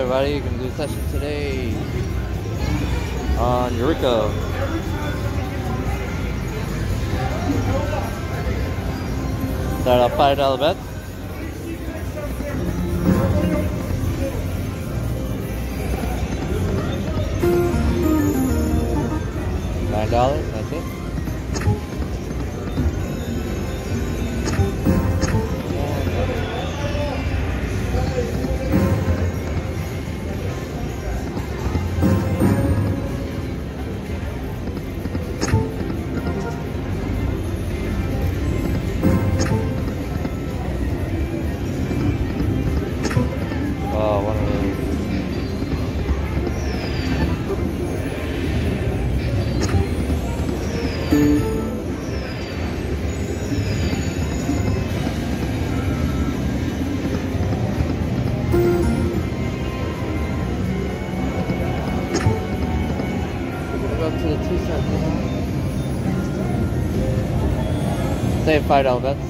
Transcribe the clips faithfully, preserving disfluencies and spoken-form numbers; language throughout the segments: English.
everybody, we're going to do a session today on Eureka. Start off five dollar bets. nine dollars, that's it. Oh, one of those. Go up to the two cent now. Save five dollar bets.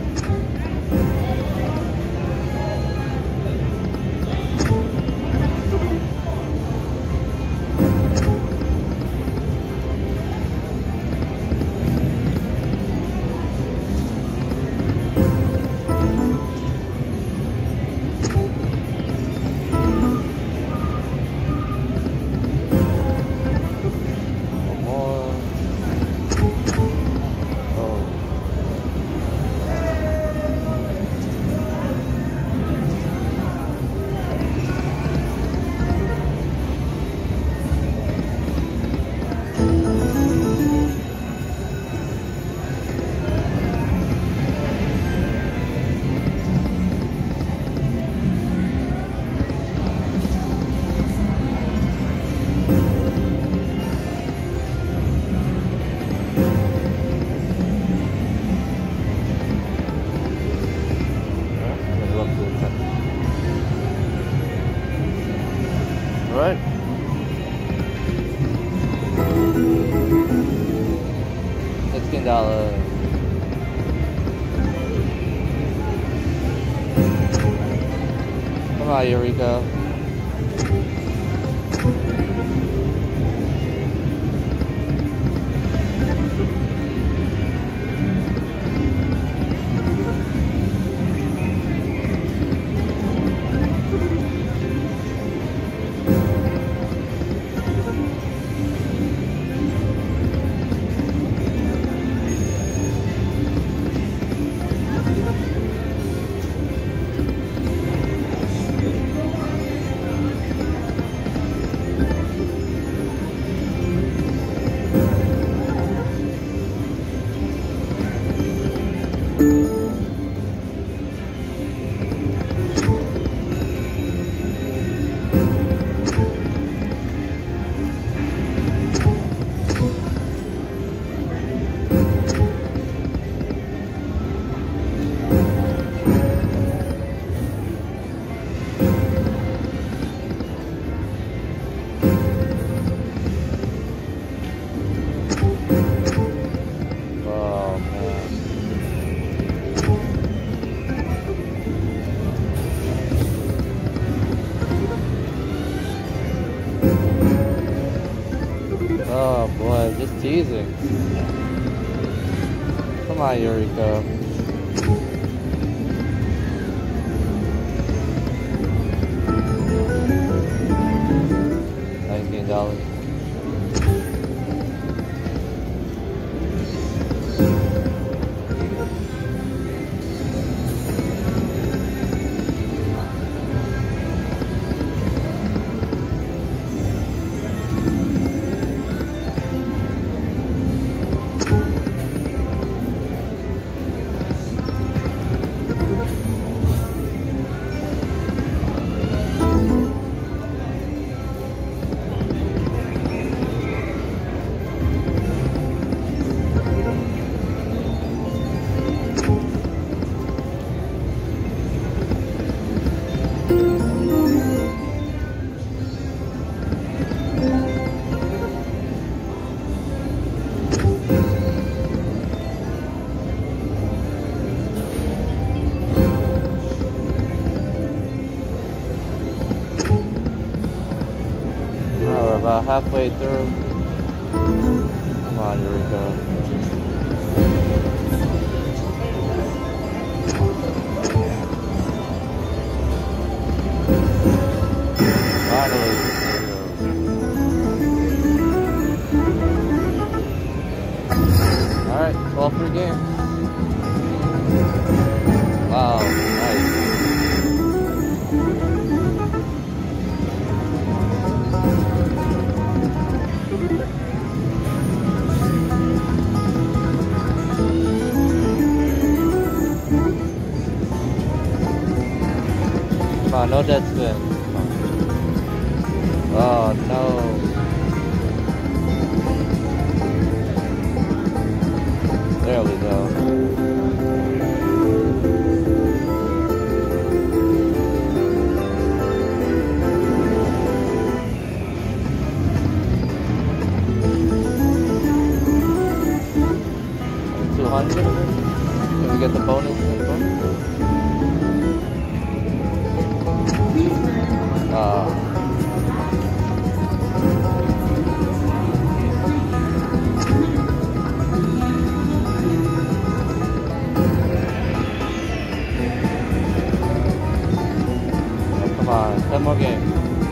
Alright. Sixteen dollars. Come on, Eureka. Oh boy, just teasing. Come on, Eureka. Nineteen dollars. about halfway through. Come on, Eureka. Finally. Alright, twelve free games. Wow, nice. Come on, no dead spin. Oh no. There we go. two hundred? Can we get the bonus? Uh, Come on, ten more games.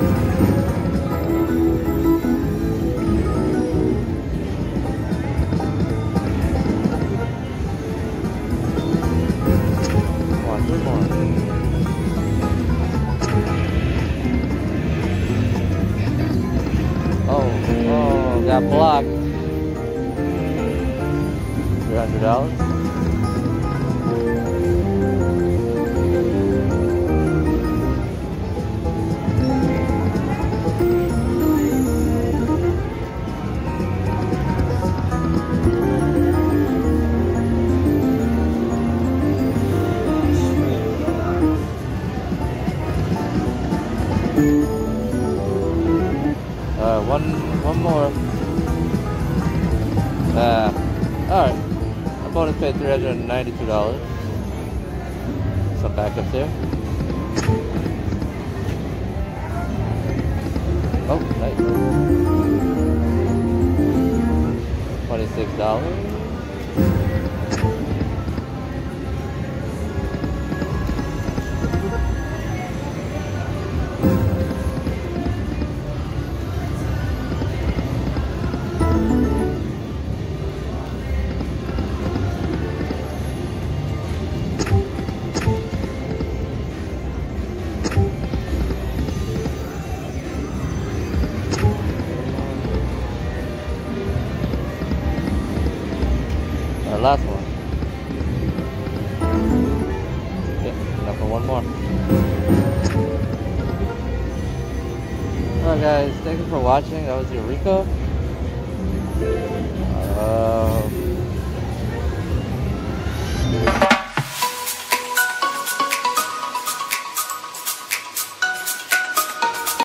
Come on, three more. Oh, oh, got blocked. three hundred dollars. Uh, one, one more. Uh, alright. Our bonus paid three hundred ninety-two dollars. Some backups here. Oh, nice. twenty-six dollars. Last one. Yep, enough for one more. Alright guys, thank you for watching. That was Eureka.